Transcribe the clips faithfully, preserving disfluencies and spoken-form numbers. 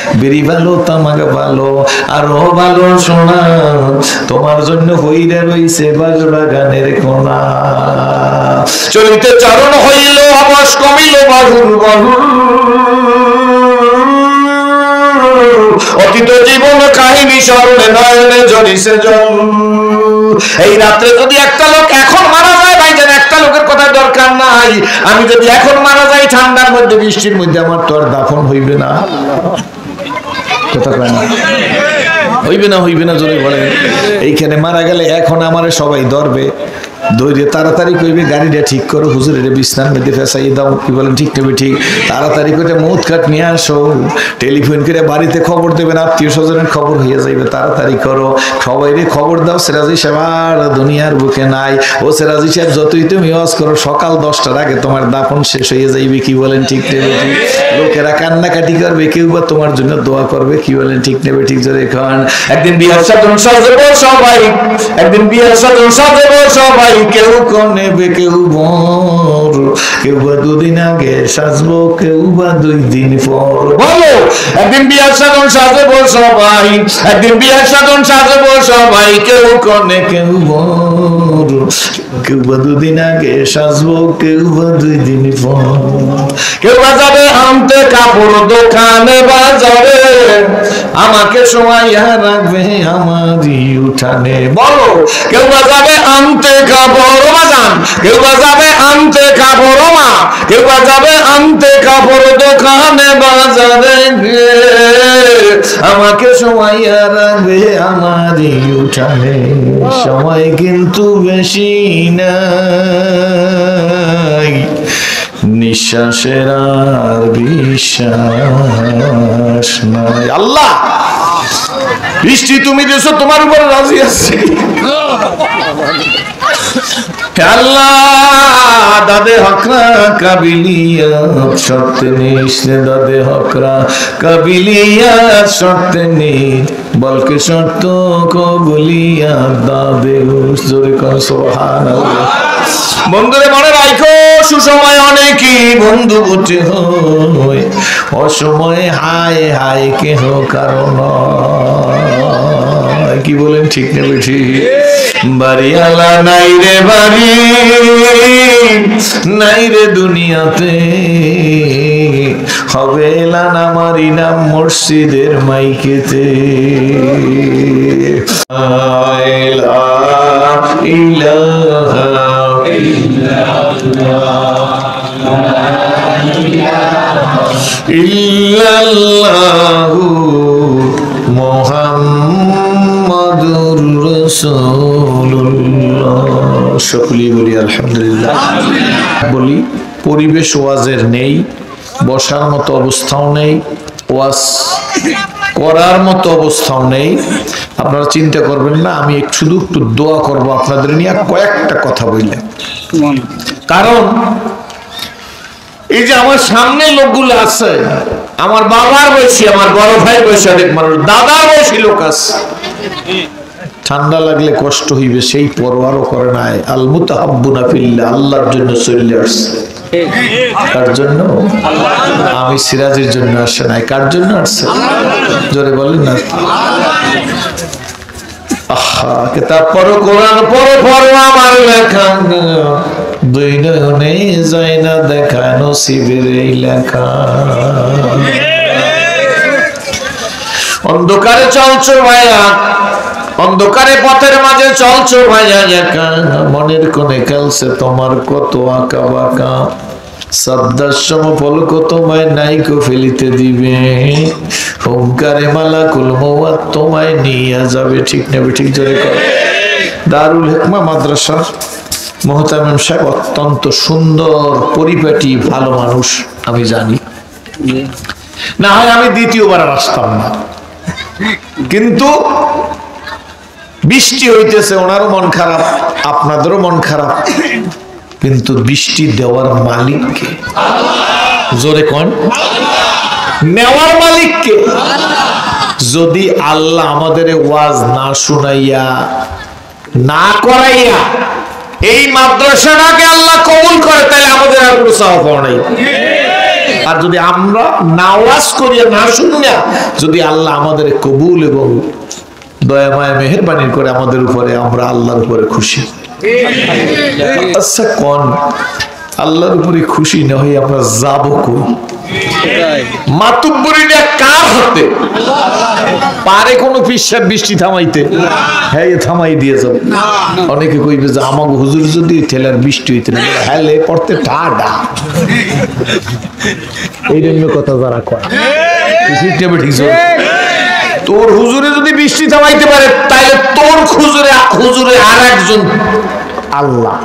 বেরি ভালো তামাক ভালো আরো ভালো সোনা তোমার জন্য হইরে রইছে বাগানের কোনা চলিতে চরণ হইল অবশ কমিল বাহুর বাহুর অতীত জীবন কাহিনী স্মরণে নয়নে ঝরিছে জল এই রাত্রে যদি একটা লোক এখন মারা যায় ভাইজান একটা লোকের কথা দরকার নাই আমি যদি এখন মারা যাই ঠান্ডার মধ্যে বৃষ্টির মধ্যে আমার তো আর দাফন হইবে না কথা কয় না হইবে না হইবে না জোরে বলেন এইখানে মারা গেলে এখন আমারে সবাই ধরবে দৌড়ে তাড়াতাড়ি কইবে গাড়িটা ঠিক করো হুজুরের বিছনার মধ্যে ফেসাই দাও কি বলেন ঠিক নেবে ঠিক তাড়াতাড়ি করে মৌত কাট নিয়ে আসো টেলিফোন করে বাড়িতে খবর দেবেন আত্মীয় স্বজনের খবর হয়ে যাইবে তাড়াতাড়ি করো সবাইরে খবর দাও সিরাজি সাহেব আর দুনিয়ার বুকে নাই ও সিরাজি সাহেব যতই তুমি ওয়াজ করো সকাল দশটার আগে তোমার দাফন শেষ হয়ে যাইবে কি বলেন ঠিক নেবে ঠিক লোকেরা কান্নাকাটি করবে কেউ বা তোমার জন্য দোয়া করবে কি বলেন ঠিক নেবে ঠিক জোরে এখন একদিন বিয়ার সাধন সাজবো সবাই একদিন বিয়ার সাধন সাজবো সবাই কেউ নেবে কেউ বর কেউ বা দুদিন আগে সাজবো কেউ বা দুই দিন পর বলো একদিন বিয়ার সাধন সাজবো সবাই একদিন বিয়ার সাধন সাজবো সবাই কেউ কনে কেউ বর কেউ বা দুদিন আগে সাজবো কেউ বা দুই দিন পর কেউ বা যাবে আনতে কাপড় দোকানে বাজারে আমাকে সময়া রাখবে আমারই উঠানে বলো কেউ বা যাবে আনতে কাপড় বাজান কেউ বা যাবে আনতে কাপড় মা কেউ বা যাবে আনতে কাপড় দোকানে বাজারে আমাকে সময়া রাখবে আমারই উঠানে সময় কিন্তু বেশি নাই নিঃশ্বাসের আর বিশ্বাস নাই আল্লাহ বৃষ্টি তুমি দেছো তোমার উপরে রাজি আছি আল্লাহ দাদে হকরা কাবিলিয়া শর্তে নিসলে দাদে হকরা কাবিলিয়া শর্তে নি বলকে শর্ত কবুলিয়া দাদে জোরে কর সুবহানাল্লাহ বন্ধুরে মনে রাখো সুসময় অনেকই বন্ধু বুঝে হয় অসময়ে হায় হায় কেহ কারণ কি বলেন ঠিক নেবে ঠিক বাড়িওয়ালা নাই রে বাড়ি নাই রে দুনিয়াতে হবে এলান আমারই নাম মসজিদের মাইকেতে ইলাহা ইল্লাল্লাহু মুহাম্মাদুর রাসূলুল্লাহ সকলেই বলি আলহামদুলিল্লাহ বলি পরিবেশ ওয়াজের নেই বসার মতো অবস্থাও নেই ওয়াজ করার মতো অবস্থাও নেই আপনারা চিন্তা করবেন না আমি শুধু একটু দোয়া করব আপনাদের নিয়ে কয়েকটা কথা বললেন কারণ এই যে আমার সামনে লোকগুলো আছে আমার বাবার বয়সী আমার বড় ভাই বয়সী অনেক মানুষ দাদার বয়সী লোক আছে ঠান্ডা লাগলে কষ্ট হইবে সেই পরোয়ারও করে নাই আল মুতাহাব্বুনা ফিল্লাহ আল্লাহর জন্য চলে আসছে কার জন্য আমি সিরাজের জন্য আসে নাই কার জন্য আসছে জোরে বলেন না আহা কিতাব পড়ো কোরআন পড়ো পড়ো আমার লেখা দুই নয়নে যায় না দেখা নসিবের এই লেখা অন্ধকারে চলছো ভাইয়া অন্ধকারে পথের মাঝে চলছো ভাইয়া একা মনের কোণে খেলছে তোমার কত আঁকা বাঁকা সাদ্দার সম পলক তোমায় নাইকো ফেলিতে দিবে হুঙ্কারে মালাকুল মওয়াত তোমায় নিয়ে যাবে ঠিক নেবে ঠিক জোরে কর দারুল হিকমা মাদ্রাসার মোহতামিম সাহেব অত্যন্ত সুন্দর পরিপাটি ভালো মানুষ আমি জানি না হয় আমি দ্বিতীয়বার আসতাম না কিন্তু বৃষ্টি হইতেছে ওনারও মন খারাপ আপনাদেরও মন খারাপ কিন্তু বৃষ্টি দেওয়ার মালিক কে জোরে কোন নেওয়ার মালিক কে যদি আল্লাহ আমাদের ওয়াজ না শুনাইয়া না করাইয়া এই মাদ্রাসাটাকে আল্লাহ কবুল করে তাহলে আমাদের আর কোনো চাওয়া পাওয়া নাই আর যদি আমরা না ওয়াজ করিয়া না শুনিয়া যদি আল্লাহ আমাদের কবুল এবং দয়া মায়া মেহেরবানি করে আমাদের উপরে, আমরা আল্লাহর উপরে খুশি। আচ্ছা কোন আল্লাহর উপরে খুশি না হয়ে আমরা যাবো কই? মাতুব্বরিটা কার হাতে? পারে কোনো পিসাব বৃষ্টি থামাইতে? হ্যাঁ থামাই দিয়ে যাবে। অনেকে কইবে যে আমাকে হুজুর যদি ঠেলার বৃষ্টি হইতে না হেলে পড়তে ঠাডা, এই জন্য কথা যারা কয় ঠিক নেবে ঠিক। তোর হুজুরে যদি বৃষ্টি থামাইতে পারে তাহলে তোর হুজুরে হুজুরে আর একজন আল্লাহ।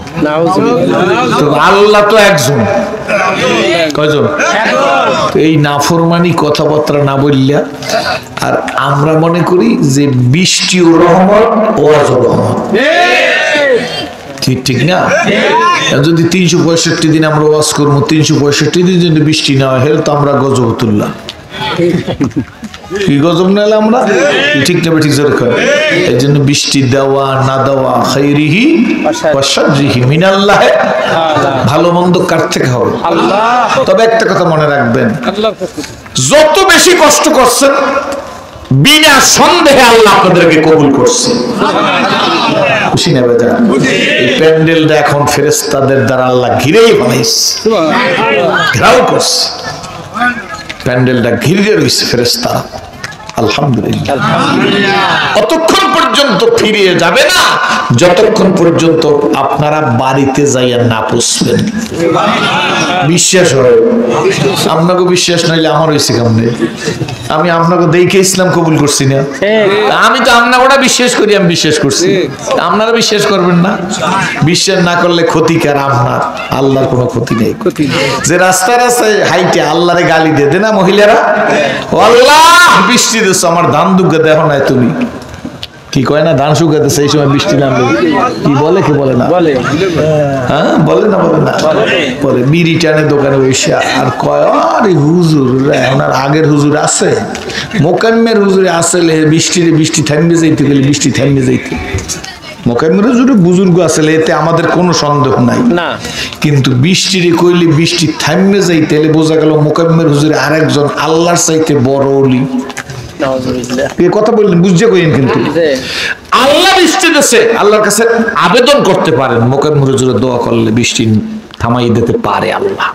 আল্লাহ তো একজন, কয়জন? এই নাফরমানি কথাবার্তা না বললা আর আমরা মনে করি যে বৃষ্টি ও রহমত ও রহমত, ঠিক ঠিক না? যদি তিনশো পঁয়ষট্টি দিন আমরা ওয়াজ করবো, তিনশো পঁয়ষট্টি দিন যদি বৃষ্টি না হয় তো আমরা গজব তুললাম। কি গজব নাইলে আমরা ঠিক না ঠিক জোরে করে। এই জন্য বৃষ্টি দেওয়া না দেওয়া খাইরিহি ওয়া শাররিহি মিনাল্লাহ, ভালো মন্দ কার থেকে হবে? তবে একটা কথা মনে রাখবেন, যত বেশি কষ্ট করছেন বিনা সন্দেহে আল্লাহ আপনাদেরকে কবুল করছে। খুশি না বেজান? এই প্যান্ডেলটা এখন ফেরেশতাদের দ্বারা আল্লাহ ঘিরেই বানাইছে, ঘেরাও করছে, প্যান্ডেলটা ঘিরে রয়েছে ফেরেশতারা। আলহামদুলিল্লাহ। অতক্ষণ পর্যন্ত ফিরিয়ে যাবে না যতক্ষণ পর্যন্ত আপনারা বাড়িতে যাইয়া না পুষবেন। বিশ্বাস হয়? আপনাকে বিশ্বাস নইলে আমার হয়েছে কেমনে? আমি আপনাকে দেখে ইসলাম কবুল করছি না? আমি তো আপনাকে বিশ্বাস করি, আমি বিশ্বাস করছি, আপনারা বিশ্বাস করবেন না। বিশ্বাস না করলে ক্ষতিকার আপনার, আল্লাহর কোনো ক্ষতি নেই। যে রাস্তায় রাস্তায় হাইটে আল্লাহরে গালি দিয়ে দে না মহিলারা, ও আল্লাহ বৃষ্টি দিচ্ছ, আমার ধান দুগ্গা দেখো নাই তুমি, কি কয় না ধান শুকাতে সেই সময় বৃষ্টি নামবে, কি বলে কি বলে না? হ্যাঁ বলে না বলে না বলে। বিড়ি টানে দোকানে বসে আর কয় আরে হুজুর, ওনার আগের হুজুর আছে, মোকাম্মের হুজুরে আসলে বৃষ্টির বৃষ্টি থামবে যাইতে গেলে বৃষ্টি থামবে যাইতে। মোকাম্মের হুজুরে বুজুর্গ আসলে এতে আমাদের কোনো সন্দেহ নাই না, কিন্তু বৃষ্টির কইলে বৃষ্টি থামবে যাইতে বোঝা গেল মোকাম্মের হুজুরে আরেকজন আল্লাহর চাইতে বড় ওলি। কথা বললেন বুঝতে কইেন, কিন্তু আল্লাহ বৃষ্টি দিচ্ছে, আল্লাহর কাছে আবেদন করতে পারেন, মোকাম্মের হুজুরে দোয়া করলে বৃষ্টি থামাই দিতে পারে আল্লাহ।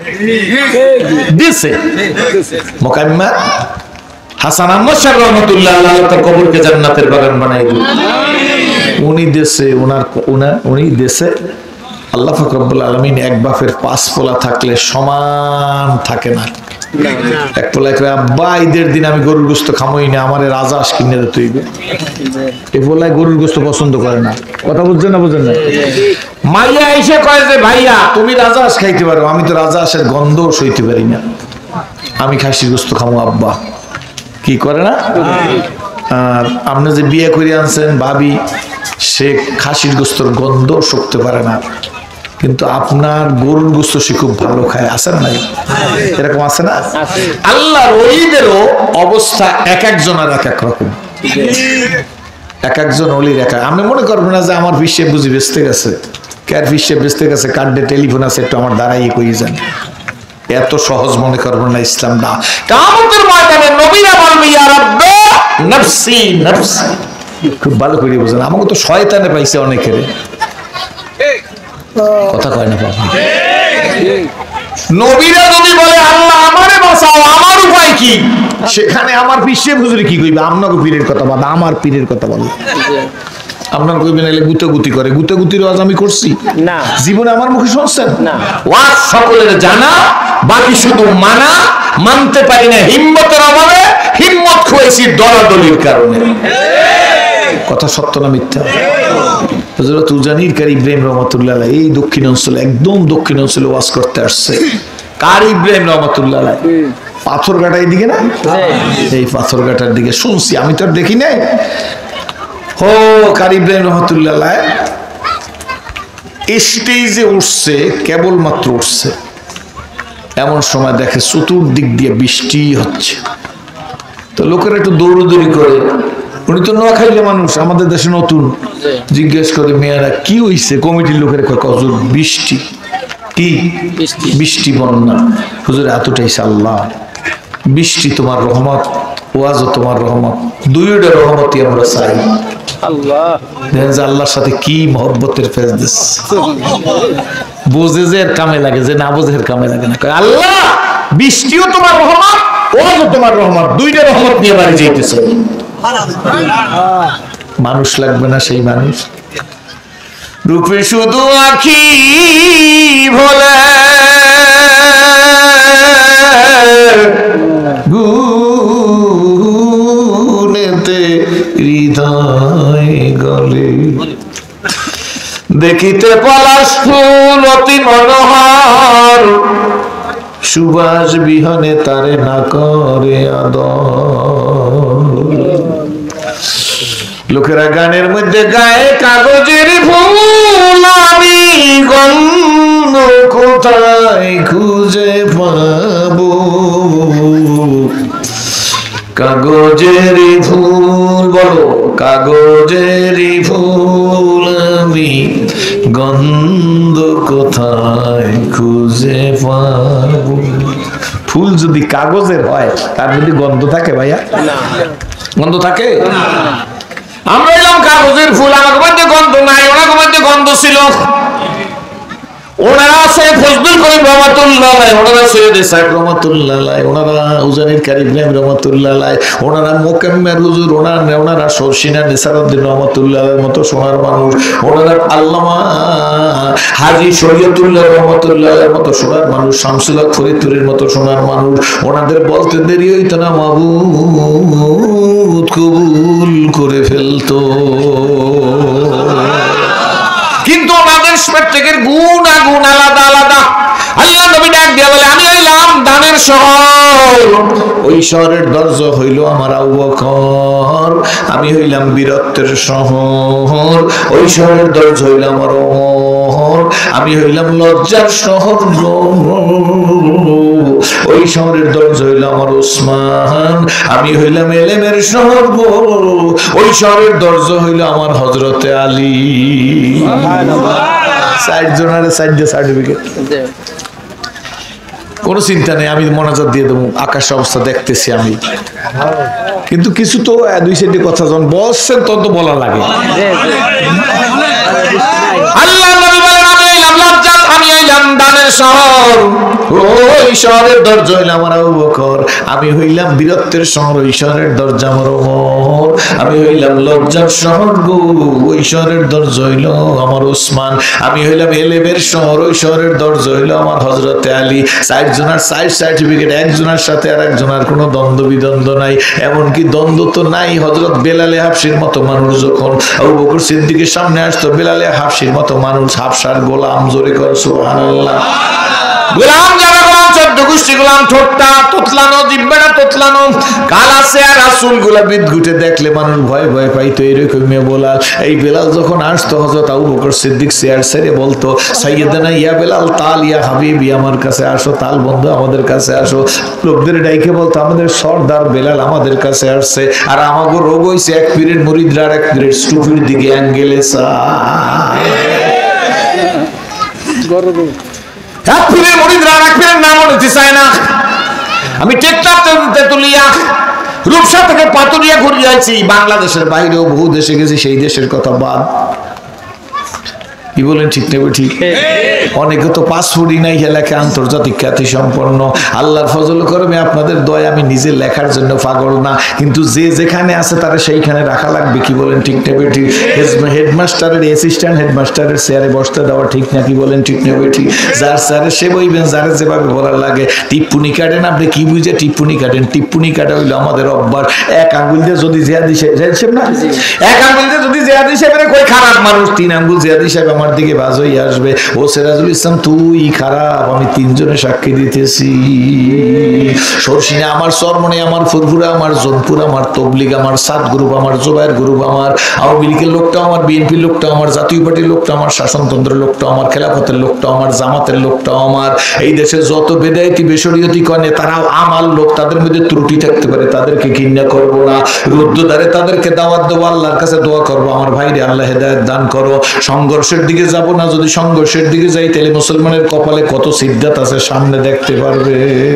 দিছে মোকাম্মের হাসান আহমদ সাহেব রহমাতুল্লাহ আলাইহি তার কবরকে জান্নাতের বাগান বানাই দিল। উনি দেশে ওনার ওনার উনি দেশে আল্লাহ পাক রব্বুল আলামিন এক বাপের পাঁচ পোলা থাকলে সমান থাকে না। এক পোলা কয় আব্বা ঈদের দিন আমি গরুর গোশত খামই না, আমারে রাজহাঁস কিনে দিতে হইবে। এই পোলায় গরুর গোশত পছন্দ করে না। কথা বুঝছেন না বুঝেন না? মাইয়া এসে কয় যে ভাইয়া তুমি রাজহাঁস খাইতে পারো, আমি তো রাজহাঁসের গন্ধ সইতে পারি না, আমি খাসির গোশত খামো আব্বা। কি করে না? আর আপনি যে বিয়ে করে আনছেন ভাবি, সে খাসির গোস্তর গন্ধ শুকতে পারে না, কিন্তু আপনার গরুর গোস্ত সে খুব ভালো খায়। আছে না? এরকম আছে না? আল্লাহর ওলিদেরও অবস্থা এক একজনের এক এক রকম, এক একজন ওলির এক। আমি মনে করবো না যে আমার বিশ্বে বুঝি বেচতে গেছে, কার বিশ্বে বেচতে গেছে, কার্ডে টেলিফোন আছে, একটু আমার দাঁড়াইয়ে কই যান, এত সহজ মনে করবো না ইসলাম না। কিয়ামতের ময়দানে নবীরা বলবে ইয়া রাব্বি নফসি নফসি। খুব ভালো করে বুঝেন, আমাকে তো শয়তানে পাইছে অনেকের, কথা কয় না বাবা। নবীরা যদি বলে আল্লাহ আমারে বাঁচাও, আমার উপায় কি? সেখানে আমার পিছে হুজুরে কি কইবে? আপনাকে পীরের কথা বাদ, আমার পীরের কথা বলে। আপনার কইবেন এলে গুতাগুতি করে, গুতাগুতির ওয়াজ আমি করছি না, জীবনে আমার মুখে শুনছেন না। ওয়াজ সকলের জানা, বাকি শুধু মানা, মানতে পারি না হিম্মতের অভাবে, হিম্মত খুঁয়েছি দলাদলির কারণে। কথা সত্য না মিথ্যা? হযরত উজানির কারি ইব্রাহিম রহমাতুল্লাহ আলাইহি এই দক্ষিণ অঞ্চলে, একদম দক্ষিণ অঞ্চলে ওয়াজ করতে আসছে। কারি ইব্রাহিম রহমাতুল্লাহ আলাইহি পাথরঘাটা এইদিকে না, এই পাথরঘাটার দিকে শুনছি, আমি তো আর দেখি নাই। ও কারি ইব্রাহিম রহমাতুল্লাহ আলাইহি স্টেজে উঠছে, কেবলমাত্র উঠছে, এমন সময় দেখে চতুর্দিক দিয়ে বৃষ্টি হচ্ছে। তো লোকেরা একটু দৌড়দৌড়ি করে, উনি তো নোয়াখালীর মানুষ, আমাদের দেশে নতুন, জিজ্ঞেস করে মেয়েরা কি হইছে? কমিটির লোকের কয় হুজুর বৃষ্টি। কি বৃষ্টি বন্যা। হুজুর হাত উঠাইছে, আল্লাহ বৃষ্টি তোমার রহমত, ওয়াজও তোমার রহমত, দুইটা রহমতই আমরা চাই। আল্লাহ দেখেন যে আল্লাহর সাথে কি মহব্বতের ফেজ দিচ্ছে। বোঝে যে এর কামে লাগে, যে না বোঝে এর কামে লাগে না। আল্লাহ বৃষ্টিও তোমার রহমত, ওয়াজও তোমার রহমত, দুইটা রহমত নিয়ে বাড়ি যাইতেছে। মানুষ লাগবে না, সেই মানুষ রূপে শুধু আখি ভোলে গুনেতে হৃদয় গলে, দেখিতে পলাশ ফুল অতি মনোহর, সুবাস বিহনে তারে না করে আদর। লোকেরা গানের মধ্যে গায়ে কাগজের ফুল, আমি গন্ধ কোথায় খুঁজে পাবো, কাগজের ফুল বলো, কাগজের ফুল আমি গন্ধ কোথায় খুঁজে পাবো। ফুল যদি কাগজের হয় তার যদি গন্ধ থাকে ভাইয়া? গন্ধ থাকে? আমরা এলাম কাগজের ফুল, আমার মধ্যে গন্ধ নাই, ওনার মধ্যে গন্ধ ছিল। ওনারা আছে ফজলুল করিম রহমাতুল্লাহ আলাইহি, ওনারা সৈয়দ সাহেব রহমাতুল্লাহ আলাইহি, ওনারা উজানির কারি ইব্রাহিম রহমাতুল্লাহ আলাইহি, ওনারা মোকাম্মেল হুজুর, ওনারা ওনারা শর্ষিনা নিসারউদ্দিন রহমাতুল্লাহ আলাইহির মতো সোনার মানুষ, ওনারা আল্লামা হাজী শরীয়তুল্লাহ রহমাতুল্লাহ আলাইহির মতো সোনার মানুষ, শামসুল হক ফরিদপুরের মতো সোনার মানুষ। ওনাদের বলতে দেরি হইতো না, মাবুদ কবুল করে ফেলতো। কিন্তু আমাদের প্রত্যেকের গুণ আগুন আলাদা আলাদা। আল্লাহ নবী ডাক দিয়া বলে, আমি হইলাম দানের শহর, ওই শহরের দরজা হইল আমার আবু বকর। আমি হইলাম বীরত্বের শহর, ওই শহরের দরজা হইল আমার ওমর। আমি হইলাম লজ্জার শহর, ওই শহরের দরজা হইল আমার ওসমান। আমি হইলাম এলেমের শহর, ওই শহরের দরজা হইল আমার হযরতে আলী। কোনো চিন্তা নেই, আমি মনোযোগ দিয়ে দেবো, আকাশ অবস্থা দেখতেছি আমি। কিন্তু কিছু তো দুই সাইডে কথা যখন বলছেন তখন তো বলা লাগে। আল্লাহ নবী বলেন, আমি হইলাম লজ্জাত, আমি হইলাম দানের শহর, ওই শহরের দরজা হইল আমার আবু বকর। আমি হইলাম বীরত্বের শহর, ওই শহরের দরজা আমার ওমর। আমি হইলাম লজ্জার শহর গো, ওই শহরের দরজা হইল আমার ওসমান। আমি হইলাম এলেমের শহর, ওই শহরের দরজা হইল আমার হযরতে আলী। চারজনের চার সার্টিফিকেট, একজনের সাথে আর একজনের কোনো দ্বন্দ্ব বিদ্বন্দ্ব নাই। এমনকি দ্বন্দ্ব তো নাই, হযরত বেলালে হাফসির মতো মানুষ যখন আবু বকর সিদ্দিকের সামনে আসতো, বেলালে হাফসির মতো মানুষ, হাফসার গোলাম, জোরে কর সুবহানাল্লাহ। গোলাম যারা গোলাম, চোদ্দ গোষ্ঠী গোলাম, ঠোঁটটা তোতলানো, জিহ্বাটা তোতলানো, কালা চেহারা রাসূল গুলা বিদঘুটে দেখলে মানুষ ভয় ভয় পাইতো। এরকম বেলাল, এই বেলাল যখন আসতো, হযরত আবু বকর সিদ্দিক চেয়ার ছেড়ে বলতো, সাইয়েদানা ইয়া বেলাল তাল ইয়া হাবিবি, আমার কাছে আসো, তাল বন্ধু আমাদের কাছে আসো। লোকদের ডাইকে বলতো, আমাদের সর্দার বেলাল আমাদের কাছে আসছে। আর আমাকে রোগ হইছে, এক পীরের মুরিদরা আর এক পীরের স্টুপির দিকে অ্যাঙ্গেলে চায়। এক পীরের মুরিদরা আর এক পীরের নাম নিতে চায় না। আমি টেকনাফ তেতুলিয়া রূপসা থেকে পাতুরিয়া ঘুরে যাচ্ছি, বাংলাদেশের বাইরেও বহু দেশে গেছি, সেই দেশের কথা বাদ। কি বলেন, ঠিক নেবে ঠিক? অনেকে তো পাসপোর্টই নাই, লেখে আন্তর্জাতিক খ্যাতি সম্পন্ন। আল্লাহর ফজল করবে, আপনাদের দয়া, আমি নিজে লেখার জন্য পাগল না, কিন্তু যে যেখানে আছে তারা সেইখানে রাখা লাগবে। কি বলেন, ঠিক নেবে ঠিক? হেডমাস্টারের অ্যাসিস্ট্যান্ট হেডমাস্টারের চেয়ারে বসতে দেওয়া ঠিক না? কি বলেন, ঠিক নেবে ঠিক? যার চেয়ারে সে বইবেন, যারা যেভাবে বলার লাগে। টিপ্পুনি কাটেন, আপনি কি বুঝে টিপ্পুনি কাটেন? টিপ্পুনি কাটা হইলো আমাদের অভ্যাস। এক আঙ্গুল দিয়ে যদি জিয়াদি সাহেব না, এক আঙ্গুল দিয়ে যদি জিয়াদি সাহেবের কই খারাপ মানুষ, তিন আঙ্গুল জিয়াদি সাহেব আমার দিকে বাজ হয়ে আসবে, ও সিরাজুল ইসলাম তুই খারাপ, আমি তিনজনে সাক্ষী দিতেছি। সরসিনে আমার, চরমনে আমার, ফুরফুরা আমার, জোনপুর আমার, তবলিগ আমার, সাত গ্রুপ আমার, জোবাইর গ্রুপ আমার, আওয়ামী লীগের লোকটা আমার, বিএনপির লোকটা আমার, জাতীয় পার্টির লোকটা আমার, শাসনতন্ত্রের লোকটা আমার, খেলাফতের লোকটা আমার, জামাতের লোকটা আমার। এই দেশে যত বেদায়েতি বেশরিয়তি করে তারাও আমার লোক, তাদের মধ্যে ত্রুটি থাকতে পারে, তাদেরকে ঘৃণা করব না, রুদ্ধদ্বারে তাদেরকে দাওয়াত দেবো, আল্লাহর কাছে দোয়া করবো, আমার ভাইরে আল্লাহ হেদায়েত দান করো, সংঘর্ষের দিকে দিকে যাব না, যদি সংঘর্ষের দিকে যাই তাহলে মুসলমানের কপালে কত সিদ্ধাত আছে সামনে দেখতে পারবে।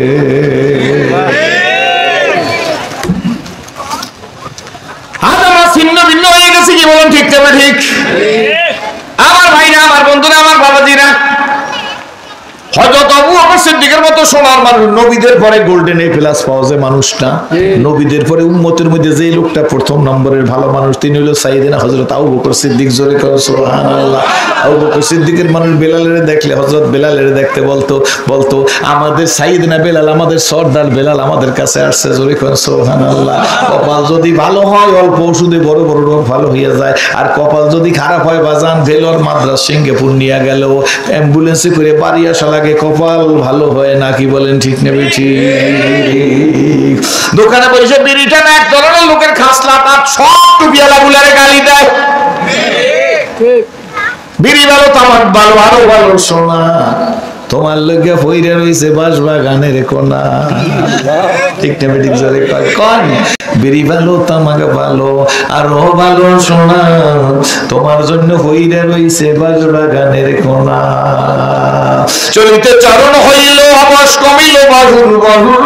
ছিন্ন ভিন্ন হয়ে গেছে, কি বলেন ঠিক তবে ঠিক? আমার ভাইরা, আমার বন্ধুরা, আমার বাবাজিরা, হযরত আবু বকর সিদ্দিকের মতো সোনার মানুষ, নবীদের পরে গোল্ডেন এ প্লাস পাওয়া যায় মানুষটা, নবীদের পরে উম্মতের মধ্যে যে লোকটা প্রথম নম্বরের ভালো মানুষ তিনি হলো সাইয়েদনা হযরত আবু বকর সিদ্দিক। জোরে করে সুবহানাল্লাহ। আবু বকর সিদ্দিকের মানুষ বেলালের দেখলে, হযরত বেলালের দেখতে বলতো বলতো আমাদের সাইয়েদনা বেলাল, আমাদের সর্দার বেলাল আমাদের কাছে আসছে। জোরে করে সুবহানাল্লাহ। কপাল যদি ভালো হয় অল্প ওষুধে বড় বড় রোগ ভালো হয়ে যায়, আর কপাল যদি খারাপ হয় বাজান ভেলোর মাদ্রাস সিঙ্গাপুর নিয়ে গেল, অ্যাম্বুলেন্সে করে বাড়ি আসা লাগে, কপাল ভালো হয় না। কি বলেন ঠিক নেবে ঠিক? দোকানে বসে বিড়ি টানা এক ধরনের লোকের খাসলা, তার সব টুপিয়ালা গুলারে গালি দেয়। বিড়ি ভালো, তামাক ভালো, আরো ভালো সোনা, তোমার লোকে ফইরা রইছে বাস বাগানের কোনা। ঠিক নেবে ঠিক? জোরে কয় কোন? বিড়ি ভালো, তামাক ভালো, আরো ভালো সোনা, তোমার জন্য হইরা রইছে বাস বাগানের কোনা। চলিতে চরণ হইল অবশ কমিল বাহুর বাহুর,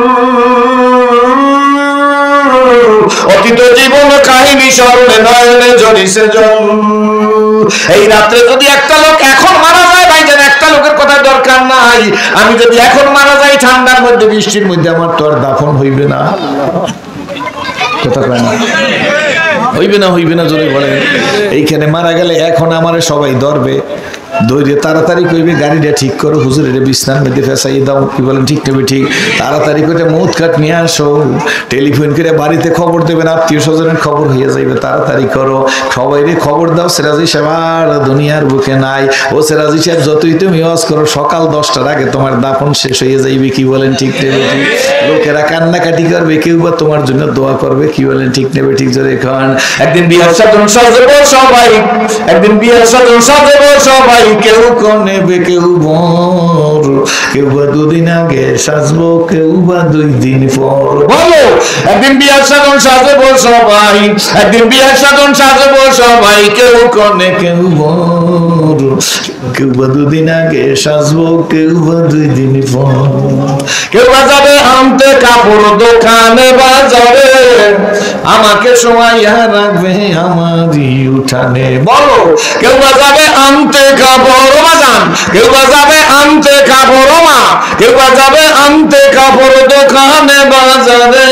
অতীত জীবন কাহিনী স্মরণে নয়নে ঝরিছে জল। এই রাত্রে যদি একটা লোক এখন মারা যায় ভাইজান, একটা লোকের কথা দরকার নাই, আমি যদি এখন মারা যাই ঠান্ডার মধ্যে বৃষ্টির মধ্যে, আমার তো আর দাফন হইবে না। কথা কয় না? হইবে না, হইবে না, জোরে বলেন। এইখানে মারা গেলে এখন আমারে সবাই ধরবে, দৌড়ে তাড়াতাড়ি কইবে গাড়িটা ঠিক করো, হুজুর এটা বিছনার মধ্যে ফেসাই দাও। কি বলেন ঠিক নেবে ঠিক? তাড়াতাড়ি করে মৌত কাট নিয়ে আসো, টেলিফোন করে বাড়িতে খবর দেবেন, আত্মীয় স্বজনের খবর হয়ে যাইবে, তাড়াতাড়ি করো, সবাইরে খবর দাও সিরাজি সাহেব আর দুনিয়ার বুকে নাই। ও সিরাজি সাহেব যতই তুমি ওয়াজ করো, সকাল দশটার আগে তোমার দাফন শেষ হয়ে যাইবে। কি বলেন ঠিক নেবে ঠিক? লোকেরা কান্নাকাটি করবে, কেউ বা তোমার জন্য দোয়া করবে। কি বলেন ঠিক নেবে ঠিক? জোরে এখন একদিন বিয়ার সাধন সাজবো সবাই, একদিন বিয়ার সাধন সাজবো সবাই, কেউ নেবে কেউ বর, কেউ বা দুদিন আগে সাজবো, কেউ বা দুই দিন পর। বলো একদিন বিয়ার সাধন সাজবো সবাই, একদিন বিয়ার সাধন সাজবো সবাই, কেউ কনে কেউ বর, কেউ বা দুদিন আগে সাজবো, কেউ বা দুই দিন পর। কেউ বা যাবে আনতে কাপড় দোকানে বাজারে, আমাকে সময় রাখবে আমারই উঠানে। বলো কেউ বা যাবে আনতে কাপড় বাজান, কেউ বা যাবে আনতে কাপড় মা, কেউ বা যাবে আনতে কাপড় দোকানে বাজারে,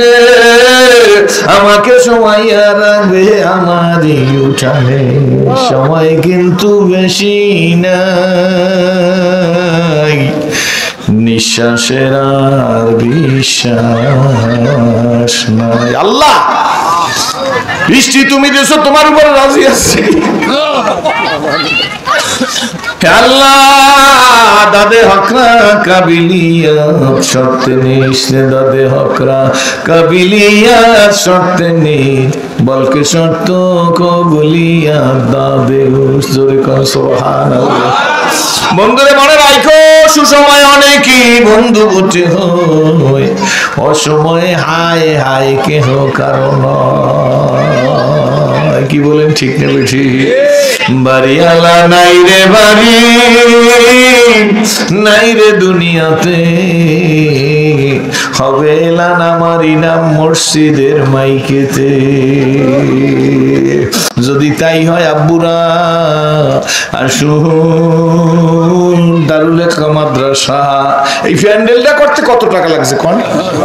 আমাকে সময় রাখবে আমারই উঠানে। সময় কিন্তু বেশি নাই, নিঃশ্বাসের আর বিশ্বাস নাই। আল্লাহ বৃষ্টি তুমি দেছো, তোমার উপর রাজি আছি। আল্লাহ দাদে হকরা কাবিলিয়া সত্যে নিশ্চে, দাদে হকরা কাবিলিয়া সত্যে নি, বলকে সত্য কবুলিয়া দাদে। জোরে কর সুবহানাল্লাহ। বন্ধুরে মনে রাখো, সুসময় অনেকই বন্ধু বটে হয়, অসময়ে হায় হায় কেহ কারণ। কি বলেন ঠিক নেবে ঠিক? বাড়িওয়ালা নাই রে বাড়ি, নাই রে দুনিয়াতে, হবে এলান আমারই নাম মসজিদের মাইকেতে। যদি তাই হয় আব্বুরা আসুন দারুল ইসলাম মাদ্রাসা। এই প্যান্ডেলটা করতে কত টাকা লাগছে কোন?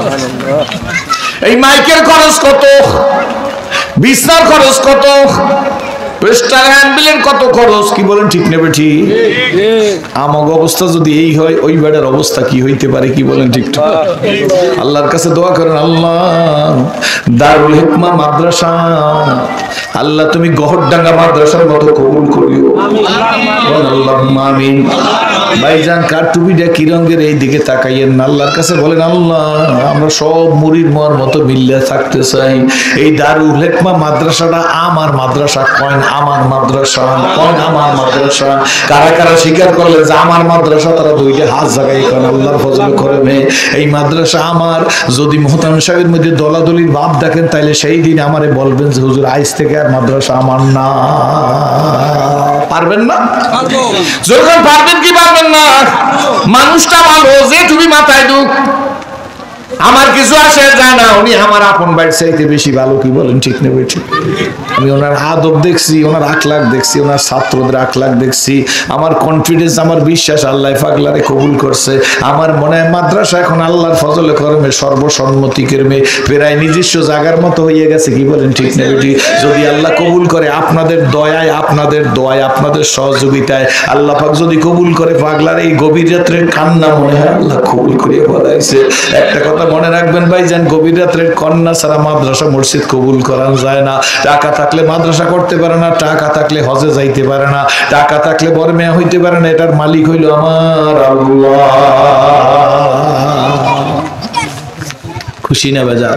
এই মাইকের খরচ কত, বিছনার খরচ কত, প্রেস্টার হ্যান্ডবিলের কত খরচ। কি বলেন ঠিক নেবে ঠিক? আমার অবস্থা যদি এই হয়, ওই বেড়ার অবস্থা কি হইতে পারে? কি বলেন ঠিক? আল্লাহর কাছে দোয়া করেন, আল্লাহ দারুল হিকমা মাদ্রাসা আল্লাহ তুমি গহরডাঙ্গা মাদ্রাসার মতো কবুল করিও। আল্লাহুম্মা আমিন। ভাইজান কার টুপিটা কি রঙের এই দিকে তাকাইয়েন না, আল্লাহর কাছে বলেন আল্লাহ আমরা সব মুরিদ মোর মতো মিল্লা থাকতে চাই। এই দারুল হিকমা মাদ্রাসাটা আমার মাদ্রাসা, কয়েন আমার মাদ্রাসা, কয়েন আমার মাদ্রাসা। কারা কারা স্বীকার করলে যে আমার মাদ্রাসা, তারা দুইটা হাত জাগাই করেন আল্লাহর ফজল করবে। এই মাদ্রাসা আমার। যদি মোহতামিম সাহেবের মধ্যে দলাদলির ভাব দেখেন, তাইলে সেই দিন আমারে বলবেন যে হুজুর আইজ থেকে আর মাদ্রাসা আমার না। পারবেন না? যখন পারবেন কি পারবেন না? মানুষটা ভালো, যে তুমি মাথায় দুঃখ, আমার কিছু আসে যায় না, উনি আমার আপন ভাইয়ের চাইতে বেশি ভালো। কি বলেন ঠিক না ঠিক? আমি ওনার আদব দেখছি, ওনার আখলাক দেখছি, ওনার ছাত্রদের আখলাক দেখছি, আমার কনফিডেন্স, আমার বিশ্বাস আল্লাহ পাগলারে কবুল করছে। আমার মনে হয় মাদ্রাসা এখন আল্লাহর ফজলে করমে সর্বসম্মতি কেরমে প্রায় নিজস্ব জায়গার মতো হয়ে গেছে। কি বলেন ঠিক না বেটি? যদি আল্লাহ কবুল করে, আপনাদের দয়ায়, আপনাদের দোয়ায়, আপনাদের সহযোগিতায় আল্লাহ পাক যদি কবুল করে, পাগলার এই গভীর রাত্রের কান্না মনে হয় আল্লাহ কবুল করিয়ে বলাইছে। একটা কথা মনে রাখবেন ভাই, যেন গভীর রাত্রের কন্যা ছাড়া মাদ্রাসা মসজিদ কবুল করা যায় না। টাকা থাকলে মাদ্রাসা করতে পারে না, টাকা থাকলে হজে যাইতে পারে না, টাকা থাকলে বড় মেয়ে হইতে পারে না। এটার মালিক হইল আমার আল্লাহ। খুশি না বেজার?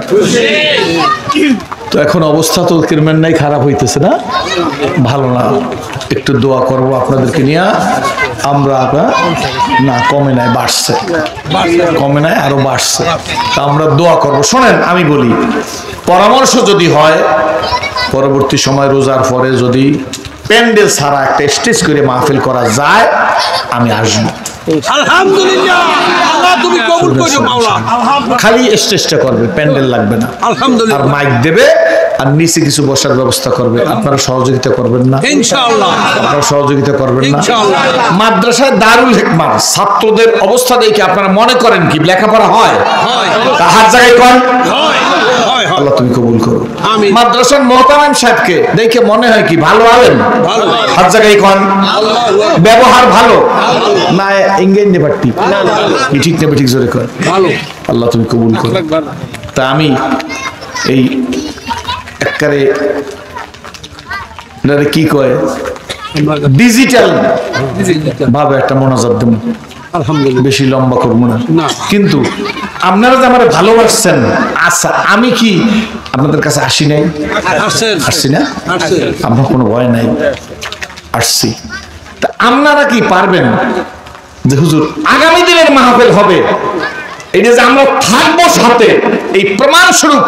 তো এখন অবস্থা তো কিরমেন নাই, খারাপ হইতেছে না, ভালো না। একটু দোয়া করব আপনাদেরকে নিয়ে। আমরা না কমে নাই, বাড়ছে, কমে নাই, আরো বাড়ছে। তা আমরা দোয়া করব। শোনেন আমি বলি, পরামর্শ যদি হয়, পরবর্তী সময় রোজার পরে যদি প্যান্ডেল ছাড়া একটা স্টেজ করে মাহফিল করা যায়, আমি আসবো। আলহামদুলিল্লাহ, আল্লাহ তুমি কবুল করো মাওলা। খালি স্টেজটা করবে, প্যান্ডেল লাগবে না। আলহামদুলিল্লাহ। আর মাইক দেবে, আর নিচে কিছু বসার ব্যবস্থা করবে। আপনারা সহযোগিতা করবেন না? ইনশাআল্লাহ। আপনারা সহযোগিতা করবেন না? ইনশাআল্লাহ। মাদ্রাসায় দারুল হিকমা ছাত্রদের অবস্থা দেখে আপনারা মনে করেন কি লেখাপড়া হয়? হয়। তাহার জায়গায় কোন হয় হয়। আল্লাহ তুমি কবুল করো। আমিন। মাদ্রাসার মোহতারাম সাহেবকে দেখে মনে হয় কি ভালো আলেম? ভালো। হাত জায়গায় কোন ব্যবহার ভালো না ইংরেজি নেপাটি? কি ঠিক নেবে ঠিক জোরে কর ভালো। আল্লাহ তুমি কবুল করো। তা আমি এই একবারে কি কয় ডিজিটাল ভাবে একটা মোনাজাত দেব। আলহামদুলিল্লাহ। বেশি লম্বা করবো না, না। কিন্তু আপনারা যে আমার ভালোবাসছেন, আচ্ছা আমি কি আপনাদের কাছে আসি নাই? আসেন। আসছি না? আসেন। আমার কোনো ভয় নাই, আসছি। তা আপনারা কি পারবেন যে হুজুর আগামী দিনের মাহফিল হবে, এটা যে আমরা থাকবো সাথে, এই প্রমাণ স্বরূপ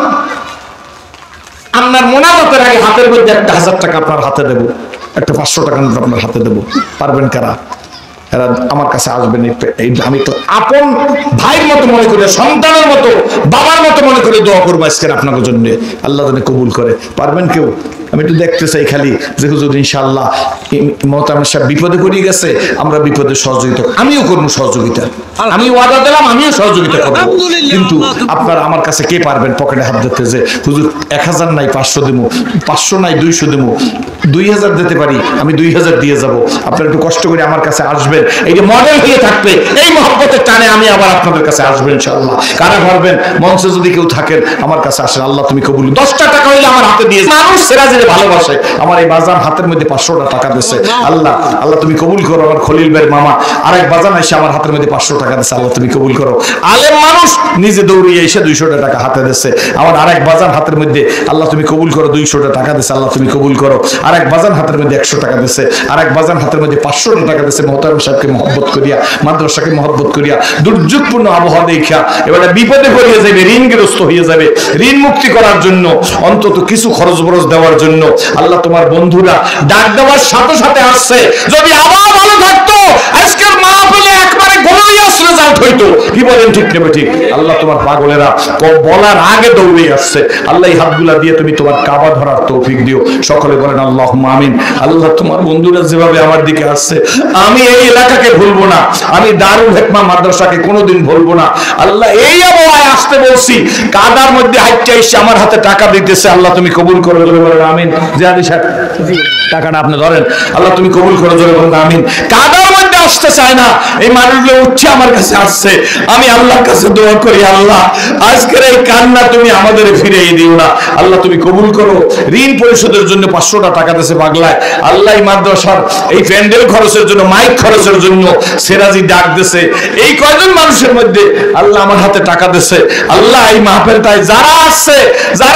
আপনার মোনাজাতের আগে হাতের মধ্যে একটা হাজার টাকা আপনার হাতে দেবো, একটা পাঁচশো টাকা আপনার হাতে দেবো। পারবেন কারা? এরা আমার কাছে আসবেন। আমি তো আপন ভাইয়ের মতো মনে করে, সন্তানের মতো, বাবার মতো মনে করে দোয়া করবো আজকের আপনাদের জন্য। আল্লাহ যেন কবুল করে। পারবেন কেউ? আমি একটু দেখতে চাই খালি যে হুজুর ইনশাআল্লাহ মোহতারাম সাহেব বিপদে পড়ে গেছে, আমরা বিপদে সহযোগিতা, আমিও করবো সহযোগিতা, আমি ওয়াদা দিলাম আমিও সহযোগিতা করবো। কিন্তু আপনারা আমার কাছে কে পারবেন পকেটে হাত দিতে যে হুজুর এক হাজার নাই পাঁচশো দেবো, পাঁচশো নাই দুইশো দেবো, দুই হাজার দিতে পারি, আমি দুই হাজার দিয়ে যাবো। আপনারা একটু কষ্ট করে আমার কাছে আসবেন, এই যে মডেল হয়ে থাকবে, এই মহব্বতের টানে আমি আবার আপনাদের কাছে আসবেন ইনশাআল্লাহ। কারা পারবেন? মঞ্চে যদি কেউ থাকেন আমার কাছে আসেন। আল্লাহ তুমি কবুল। দশটা টাকা হইলে আমার হাতে দিয়ে, মানুষ সেরা যে ভালোবাসে, আমার এই বাজার হাতের মধ্যে পাঁচশোটা টাকা দিচ্ছে। আল্লাহ আল্লাহ তুমি কবুল করো। আমার খলিল ভাইয়ের মামা আরেক বাজার এসে আমার হাতের মধ্যে পাঁচশো টাকা দিচ্ছে। আল্লাহ তুমি কবুল করো। আলেম মানুষ নিজে দৌড়িয়ে এসে দুইশোটা টাকা হাতে দিচ্ছে। আমার আরেক বাজার হাতের মধ্যে আল্লাহ তুমি কবুল করো দুইশোটা টাকা দিচ্ছে। আল্লাহ তুমি কবুল করো। আরেক বাজার হাতের মধ্যে একশো টাকা দিচ্ছে। আরেক বাজার হাতের মধ্যে পাঁচশোটা টাকা দিচ্ছে। মোহতারাম সাহেবকে মহব্বত করিয়া, মাদ্রাসাকে মহব্বত করিয়া, দুর্যোগপূর্ণ আবহাওয়া দেখা এবারে বিপদে পড়িয়ে যাবে, ঋণগ্রস্ত হয়ে যাবে, ঋণ মুক্তি করার জন্য অন্তত কিছু খরচ বরচ দেওয়ার জন্য আল্লাহ তোমার বন্ধুরা ডাক দেওয়ার সাথে সাথে আসছে। যদি আবার ভালো থাকতো আজকের মাহফিলে একবারে গোলাইয়াস রেজাল্ট হইতো। কি বলেন ঠিক নেবে ঠিক? আল্লাহ তোমার পাগলেরা বলার আগে দৌড়ে আসছে। আল্লাহ এই হাতগুলা দিয়ে তুমি তোমার কাবা ধরার তৌফিক দিও। সকলে বলেন আল্লাহুম্মা আমিন। আল্লাহ তোমার বন্ধুরা যেভাবে আমার দিকে আসছে, আমি এই এলাকাকে ভুলবো না, আমি দারুল হিকমা মাদ্রাসাকে কোনোদিন ভুলবো না। আল্লাহ এই আবহাওয়ায় আসতে বলছি, কাদার মধ্যে হাইটটা এসে আমার হাতে টাকা দিতেছে। আল্লাহ তুমি কবুল করে বলেন আমিন। জিয়াদি সাহেব টাকাটা আপনি ধরেন। আল্লাহ তুমি কবুল করে জোরে বলেন আমিন। কাদার মধ্যে আসতে চায় না, এই মানুষগুলো উঠছে আমার কাছে আসছে। আমি আল্লাহর কাছে দোয়া করি, আল্লাহ আজকের এই কান্না তুমি আমাদের ফিরিয়ে দিও না। আল্লাহ তুমি কবুল করো। ঋণ পরিশোধের জন্য পাঁচশোটা টাকা দিয়েছে বাংলায়। আল্লাহ মাদ্রাসার এই প্যান্ডেল খরচের জন্য, মাইক খরচের জন্য সেরাজি ডাক দিয়েছে। এই কয়জন মানুষের মধ্যে আল্লাহ আমার হাতে টাকা দিয়েছে। আল্লাহ এই মাহফিলটায় যারা আসছে, যারা দূরে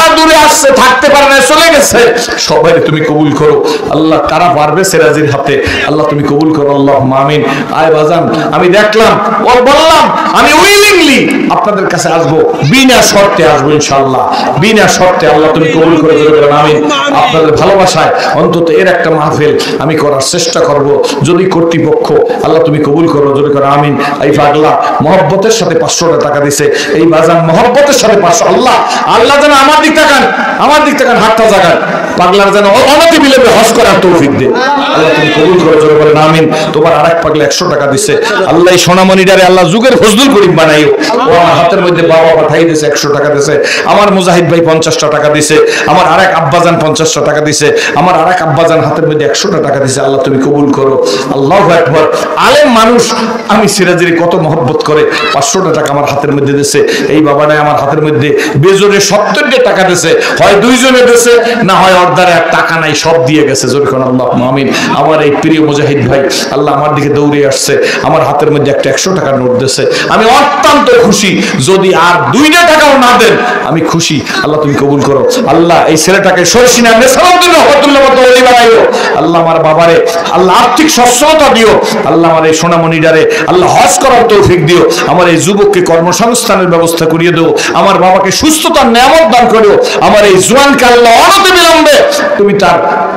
আসছে, থাকতে পারে না, চলে গেছে, সবাই তুমি কবুল করো আল্লাহ। কারা পারবে সেরাজির হাতে আল্লাহ তুমি কবুল করো, আল্লাহুম্মা আমিন। আয় বাজান, আমি দেখলাম ও বললাম আমি উইলিংলি আপনাদের কাছে আসবো, বিনা শর্তে আসবো ইনশাআল্লাহ, বিনা শর্তে। আল্লাহ তুমি কবুল করে দেবেন, আমিন। আপনাদের ভালোবাসায় অন্তত এর একটা মাহফিল আমি করার চেষ্টা করব, যদি কর্তৃপক্ষ আল্লাহ তুমি কবুল করো, যদি করো আমিন। এই পাগলা মহব্বতের সাথে পাঁচশো টাকা দিছে, এই বাজান মহব্বতের সাথে পাঁচশো, আল্লাহ আল্লাহ যেন আমার দিক তাকান, আমার দিক তাকান, হাতটা জাগান, পাগলার যেন অনতি বিলম্বে হজ করার তৌফিক দে আল্লাহ তুমি কবুল করো, জোরে বলেন আমিন। তোমার আরেক পাগলা একশো টাকা দিছে, আল্লাহ এই সোনামণিটারে আল্লাহ যুগের ফজলুল করিম বানাইও। ও আমার হাতের মধ্যে বাবা পাঠাই দিছে একশো টাকা দিছে, আমার মুজাহিদ ভাই পঞ্চাশটা টাকা দিছে, আমার আরেক আব্বাজান পঞ্চাশটা টাকা দিছে, আমার আরেক আব্বাজান হাতের মধ্যে একশোটা টাকা দিছে, আল্লাহ তুমি কবুল করো। আল্লাহু আকবার। আলেম মানুষ আমি সিরাজের কত মহব্বত করে, পাঁচশোটা টাকা আমার হাতের মধ্যে দিছে, এই বাবাটাই আমার হাতের মধ্যে বেজোরে সত্তরটা টাকা দিছে, হয় দুইজনে দিছে না হয় অর্ধারে এক টাকা নাই, সব দিয়ে গেছে, জোরে কোন আল্লাহুম্মা আমিন। আমার এই প্রিয় মুজাহিদ ভাই আল্লাহ আমার দিকে দৌড়ে আসছে, আমার হাতের মধ্যে একটা একশো টাকার নোট দিছে, আমি অত্যন্ত খুশি। যদি আর দুইটা টাকাও না দেন আমি খুশি, আল্লাহ তুমি কবুল করো। আল্লাহ এই ছেলেটাকে সরসিনা নেসারউদ্দিন রহমাতুল্লাহ মতো ওলি বানাইও আল্লাহ। আমার বাবারে আল্লাহ আর্থিক সচ্ছলতা দিও আল্লাহ, আমার এই সোনামণিটারে আল্লাহ হজ করার তৌফিক দিও, আমার এই যুবককে কর্মসংস্থানের ব্যবস্থা করিয়ে দেও, আমার বাবাকে সুস্থতার নিয়ামত দান করিও, আমার এই জোয়ানকে আল্লাহ অনতি বিলম্বে তুমি তার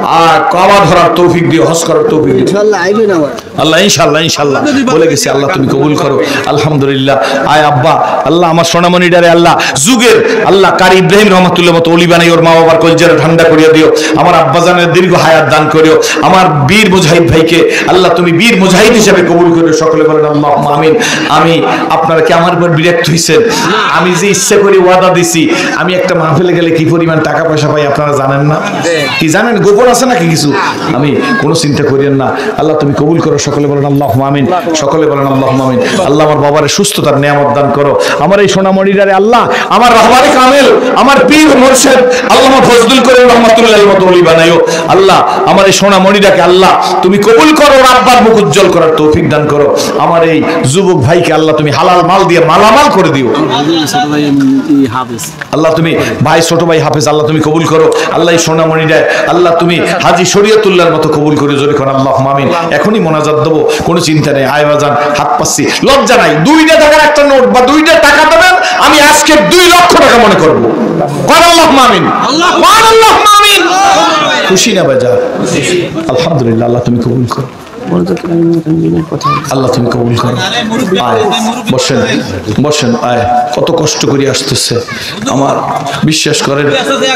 কাবা ধরার তৌফিক দিও, হজ করার তৌফিক দিও আল্লাহ, ইনশাআল্লাহ ইনশাআল্লাহ বলে গেছি, আল্লাহ তুমি কবুল করো আলহামদুলিল্লাহ। আয় আব্বা আল্লাহ আমার সোনামণিটারে আল্লাহ যুগের আল্লাহ কারি ইব্রাহিম রহমাতুল্লাহ মতো ওলি বানাই, ওর মা বাবার কলজারে ঠান্ডা করিয়া দিও, আমার আব্বাজানের দীর্ঘ হায়াত দান করিও, আমার বীর মুজাহিদ ভাইকে আল্লাহ তুমি বীর মুজাহিদ হিসেবে কবুল করিও, সকলে বলেন আল্লাহুম্মা আমিন। আমি আপনারা কি আমার উপর বিরক্ত হইছেন? আমি যে ইচ্ছা করি ওয়াদা দিছি, আমি একটা মাহফিলে গেলে কি পরিমাণ টাকা পয়সা পাই আপনারা জানেন না? কি জানেন? গোপন আছে নাকি কিছু? আমি কোনো চিন্তা করিয়েন না, আল্লাহ তুমি কবুল করো, সকলে বলেন আল্লাহুম্মা আমিন, সকলে বলেন আল্লাহুম্মা আমিন। আল্লাহ আমার বাবারে সুস্থতার নিয়ামত দান করো, আমার এই সোনামণিটারে আল্লাহ আমার রাহবারে কামেল, আমার পীর মুর্শিদ আল্লামা ফজলুল করিম রহমাতুল্লাহির মতো ওলি বানাইও আল্লাহ। আমার এই সোনামণিটাকে আল্লাহ তুমি কবুল করো, আব্বার মুখ উজ্জ্বল করার তৌফিক দান করো, আমার এই যুবক ভাইকে আল্লাহ তুমি হালাল মাল দিয়ে মালামাল করে দিও আল্লাহ। তুমি ভাই ছোট ভাই হাফেজ আল্লাহ তুমি কবুল করো আল্লাহ। এই সোনামণিটা আল্লাহ তুমি হাজী শরীয়তুল্লাহর মতো কবুল করে, জোরে কোন আল্লাহুম্মা আমিন। এখনই মোনাজাত দেবো, কোনো চিন্তা নেই, আয় বাজান হাত পাচ্ছি, লজ্জা নাই, দুইটা টাকার একটা নোট বা দুইটা টাকা দেবেন, আমি আজকে দুই লক্ষ টাকা মনে করবো, কোন আল্লাহুম্মা আমিন, কোন আল্লাহুম্মা আমিন। খুশি না বাজা? আলহামদুলিল্লাহ, আল্লাহ তুমি কবুল করো, আল্লাহ তুমি কবুল করো। আয় বসেন বসেন, আয় কত কষ্ট করে আসতেছে আমার, বিশ্বাস করেন।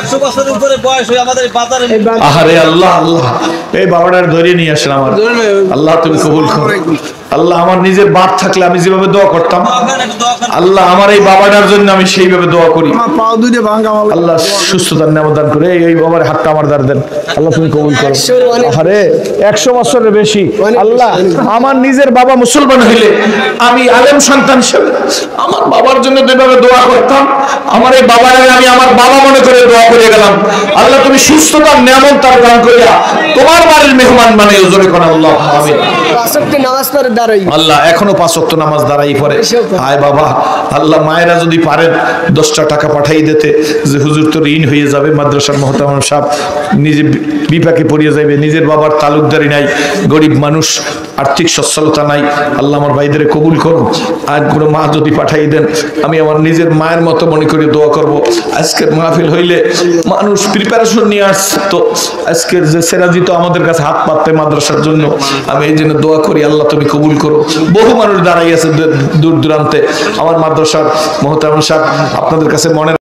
আহারে আল্লাহ আল্লাহ, এই বাবাটার ধরে নিয়ে আসেন আমার, আল্লাহ তুমি কবুল করো আল্লাহ। আমার নিজের বাপ থাকলে আমি যেভাবে দোয়া করতাম আল্লাহ, আমার এই বাবাটার জন্য আমি সেইভাবে দোয়া করি, আল্লাহ সুস্থতার নিয়ামত দান করে। এই বাবার হাতটা আমার দ্বার দেন, আল্লাহ তুমি কবুল করো। আরে একশো বছরের বেশি আল্লাহ, আমার নিজের বাবা মুসলমান হইলে আমি আলেম সন্তান হিসেবে আমার বাবার জন্য যেভাবে দোয়া করতাম, আমার এই বাবারে আমি আমার বাবা মনে করে দোয়া করে গেলাম, আল্লাহ তুমি সুস্থতার নিয়ামত তার দান করিয়া তোমার বাড়ির মেহমান মানে জোরে কোন আল্লাহ আমিন। আল্লাহ এখনো পাঁচ ওয়াক্ত নামাজ দাঁড়াই পড়ে। আয় বাবা আল্লাহ, মায়েরা যদি পারেন দশটা টাকা পাঠাই দিতে, যে হুজুর তো ঋণ হয়ে যাবে, মাদ্রাসার মহতারাম সাহেব নিজে বিপাকে পড়িয়ে যাবে, নিজের বাবার তালুকদারি নাই, গরিব মানুষ, আর্থিক সচ্ছলতা নাই, আল্লাহ আমার ভাইদের কবুল করুন। আর কোনো মা যদি পাঠাই দেন, আমি আমার নিজের মায়ের মতো মনে করে দোয়া করব। আজকের মাহফিল হইলে মানুষ প্রিপারেশন নিয়ে আসতো, আজকের যে সেরাজি তো আমাদের কাছে হাত পাততে মাদ্রাসার জন্য, আমি এই জন্য দোয়া করি আল্লাহ তুমি কবুল করো। বহু মানুষ দাঁড়াই আছে দূর দূরান্তে, আমার মাদ্রাসার মহতারাম সাহেব আপনাদের কাছে মনে